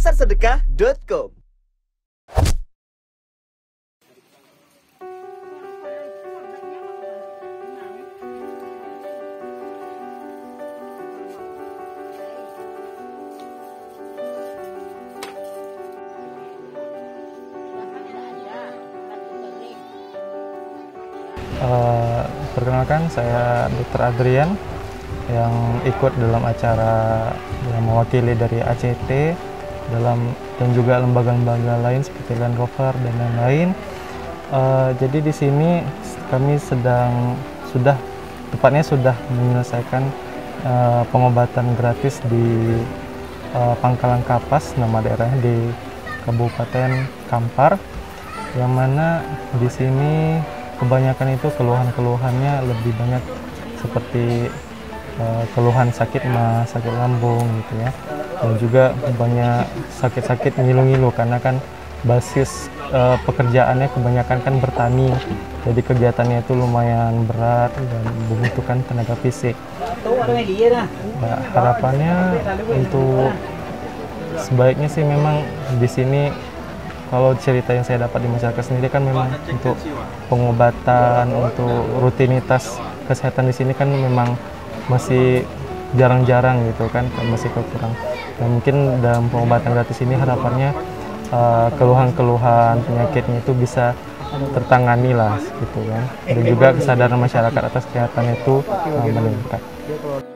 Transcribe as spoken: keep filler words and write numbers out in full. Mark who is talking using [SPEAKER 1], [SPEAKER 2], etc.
[SPEAKER 1] pasar sedekah dot com.
[SPEAKER 2] Uh, perkenalkan, saya dokter Adrian yang ikut dalam acara yang mewakili dari A C T dalam dan juga lembaga-lembaga lain seperti Land Rover dan lain-lain. Uh, jadi di sini kami sedang sudah tepatnya sudah menyelesaikan uh, pengobatan gratis di uh, Pangkalan Kapas, nama daerahnya di Kabupaten Kampar, yang mana di sini kebanyakan itu keluhan-keluhannya lebih banyak seperti uh, keluhan sakit mah, sakit lambung gitu ya, dan juga banyak sakit-sakit ngilu-ngilu karena kan basis uh, pekerjaannya kebanyakan kan bertani, jadi kegiatannya itu lumayan berat dan membutuhkan tenaga fisik. Nah, harapannya untuk sebaiknya sih memang di sini, kalau cerita yang saya dapat di masyarakat sendiri kan memang untuk pengobatan, untuk rutinitas kesehatan di sini kan memang masih jarang-jarang gitu kan, masih kurang. Dan mungkin dalam pengobatan gratis ini harapannya uh, keluhan-keluhan penyakitnya itu bisa tertangani lah gitu kan. Dan juga kesadaran masyarakat atas kesehatan itu uh, meningkat.